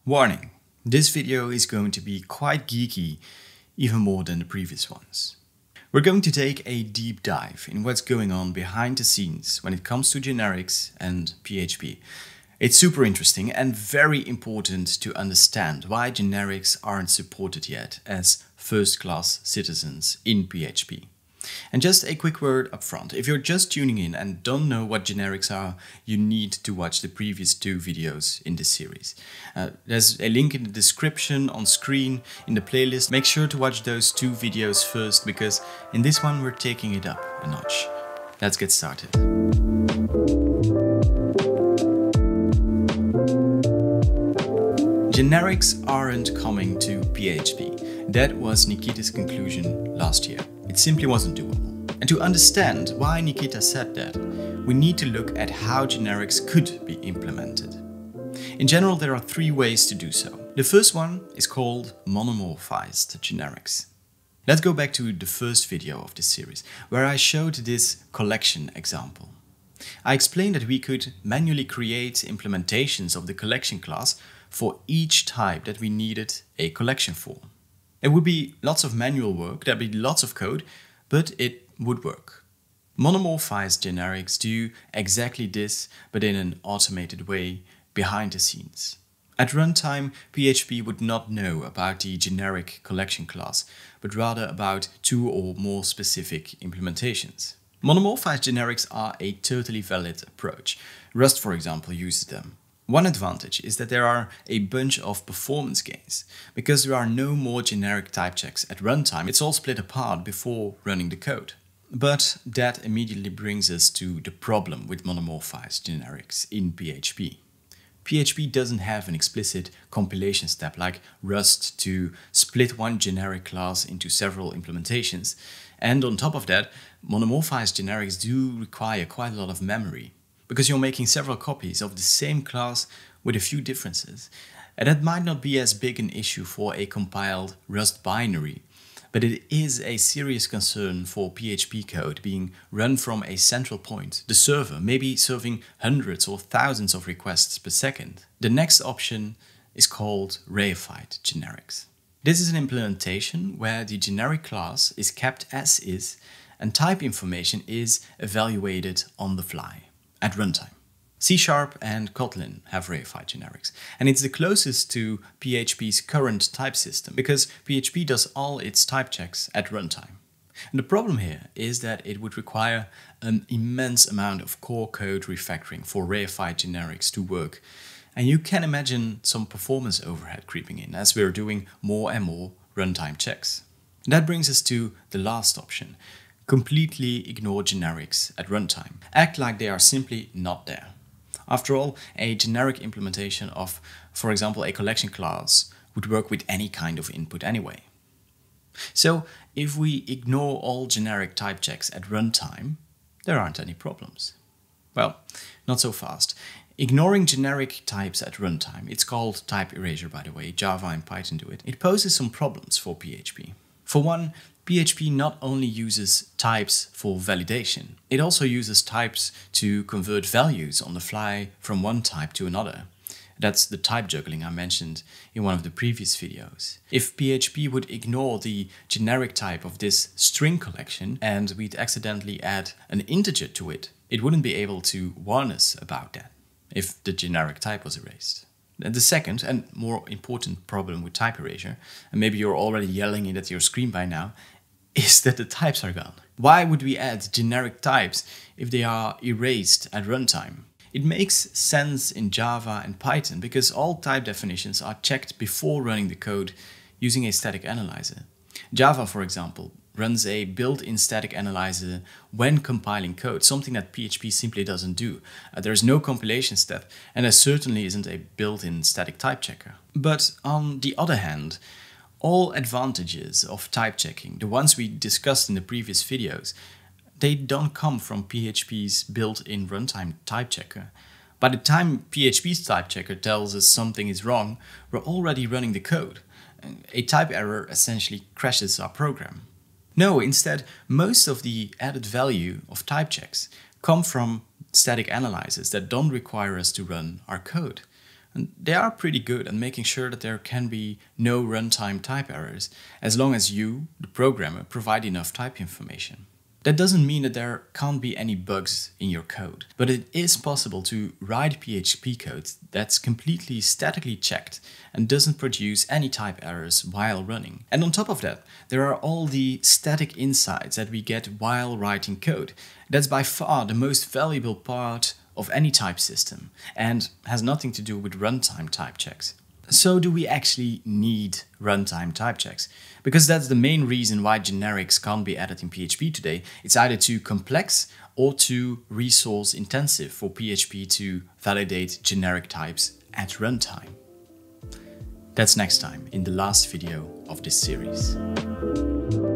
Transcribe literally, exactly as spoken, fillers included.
Warning, this video is going to be quite geeky, even more than the previous ones. We're going to take a deep dive in what's going on behind the scenes when it comes to generics and P H P. It's super interesting and very important to understand why generics aren't supported yet as first-class citizens in P H P. And just a quick word up front, if you're just tuning in and don't know what generics are, you need to watch the previous two videos in this series. Uh, there's a link in the description on screen in the playlist. Make sure to watch those two videos first, because in this one we're taking it up a notch. Let's get started. Generics aren't coming to P H P. That was Nikita's conclusion last year. It simply wasn't doable. And to understand why Nikita said that, we need to look at how generics could be implemented. In general, there are three ways to do so. The first one is called monomorphized generics. Let's go back to the first video of this series, where I showed this collection example. I explained that we could manually create implementations of the collection class for each type that we needed a collection for. It would be lots of manual work, there'd be lots of code, but it would work. Monomorphized generics do exactly this, but in an automated way behind the scenes. At runtime, P H P would not know about the generic collection class, but rather about two or more specific implementations. Monomorphized generics are a totally valid approach. Rust, for example, uses them. One advantage is that there are a bunch of performance gains. Because there are no more generic type checks at runtime, it's all split apart before running the code. But that immediately brings us to the problem with monomorphized generics in P H P. P H P doesn't have an explicit compilation step like Rust to split one generic class into several implementations. And on top of that, monomorphized generics do require quite a lot of memory, because you're making several copies of the same class with a few differences. And that might not be as big an issue for a compiled Rust binary, but it is a serious concern for P H P code being run from a central point, the server, maybe serving hundreds or thousands of requests per second. The next option is called Rarefied generics. This is an implementation where the generic class is kept as is and type information is evaluated on the fly at runtime. C Sharp and Kotlin have Rarefied generics, and it's the closest to P H P's current type system, because P H P does all its type checks at runtime. And the problem here is that it would require an immense amount of core code refactoring for Rarefied generics to work, and you can imagine some performance overhead creeping in as we're doing more and more runtime checks. And that brings us to the last option. Completely ignore generics at runtime. Act like they are simply not there. After all, a generic implementation of, for example, a collection class would work with any kind of input anyway. So, if we ignore all generic type checks at runtime, there aren't any problems. Well, not so fast. Ignoring generic types at runtime, it's called type erasure, by the way, Java and Python do it, it poses some problems for P H P. For one, P H P not only uses types for validation, it also uses types to convert values on the fly from one type to another. That's the type juggling I mentioned in one of the previous videos. If P H P would ignore the generic type of this string collection and we'd accidentally add an integer to it, it wouldn't be able to warn us about that if the generic type was erased. The second and more important problem with type erasure, and maybe you're already yelling it at your screen by now, is that the types are gone. Why would we add generic types if they are erased at runtime? It makes sense in Java and Python because all type definitions are checked before running the code using a static analyzer. Java, for example, runs a built-in static analyzer when compiling code, something that P H P simply doesn't do. Uh, there is no compilation step, and there certainly isn't a built-in static type checker. But on the other hand, all advantages of type checking, the ones we discussed in the previous videos, they don't come from P H P's built-in runtime type checker. By the time P H P's type checker tells us something is wrong, we're already running the code. A type error essentially crashes our program. No, instead, most of the added value of type checks come from static analyzers that don't require us to run our code. And they are pretty good at making sure that there can be no runtime type errors, as long as you, the programmer, provide enough type information. That doesn't mean that there can't be any bugs in your code, but it is possible to write P H P code that's completely statically checked and doesn't produce any type errors while running. And on top of that, there are all the static insights that we get while writing code. That's by far the most valuable part of any type system and has nothing to do with runtime type checks. So do we actually need runtime type checks? Because that's the main reason why generics can't be added in P H P today. It's either too complex or too resource intensive for P H P to validate generic types at runtime. That's next time in the last video of this series.